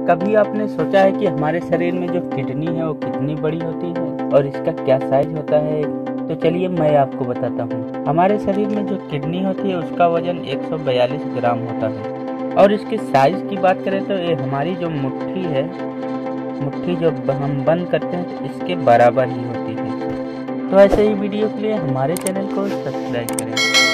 कभी आपने सोचा है कि हमारे शरीर में जो किडनी है वो कितनी बड़ी होती है और इसका क्या साइज होता है? तो चलिए मैं आपको बताता हूँ। हमारे शरीर में जो किडनी होती है उसका वजन 142 ग्राम होता है और इसके साइज की बात करें तो ये हमारी जो मुट्ठी है, मुट्ठी जो हम बंद करते हैं तो इसके बराबर ही होती है। तो ऐसे ही वीडियो के लिए हमारे चैनल को सब्सक्राइब करें।